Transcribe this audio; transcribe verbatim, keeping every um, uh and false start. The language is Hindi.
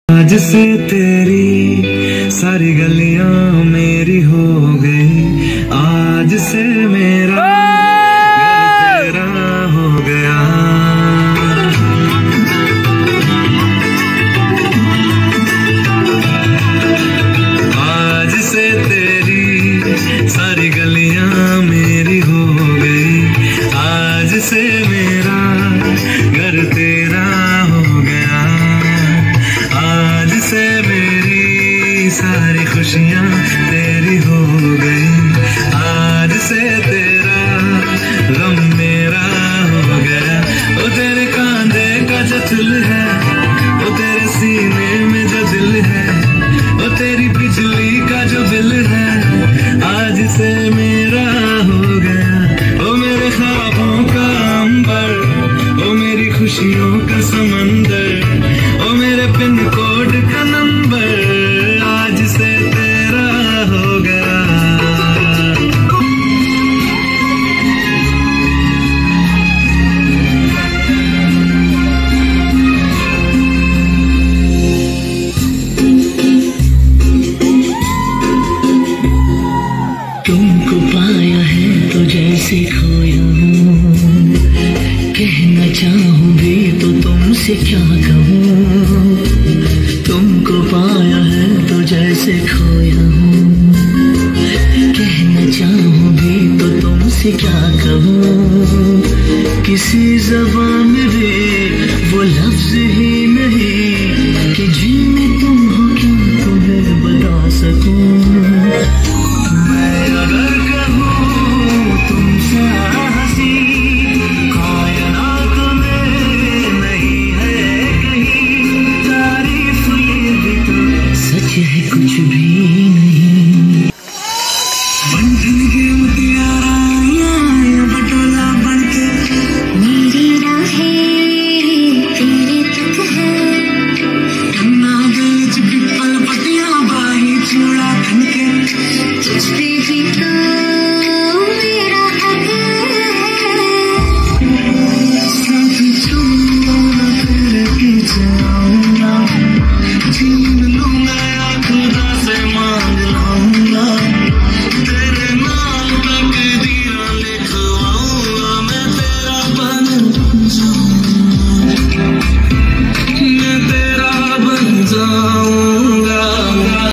आज से तेरी सारी गलियां मेरी हो गई, आज से मेरा घर तेरा हो गया। आज से तेरी सारी गलियां मेरी हो गई, आज से मेरा घर तेरा हो गया। आज से मेरी सारी खुशियां तेरी हो गई, आज से तेरा गम मेरा हो गया। ओ तेरे कांधे का जो दिल है, ओ तेरे सीने में जो दिल है, ओ तेरी बिजली का जो बिल है, आज से मेरा हो गया। ओ मेरे ख्वाबों का अंबर, ओ मेरी खुशियों का समंदर, ओ मेरे पिन कोड का नंबर, आज से तेरा हो गया। तुमको पाया है तो जैसे खोया हूँ, कहना चाहूँ भी तो तुमसे क्या कहूँ। तुमको पाया है तो जैसे खोया हूँ, कहना चाहूँ भी तो तुमसे क्या कहूँ। किसी ज़बान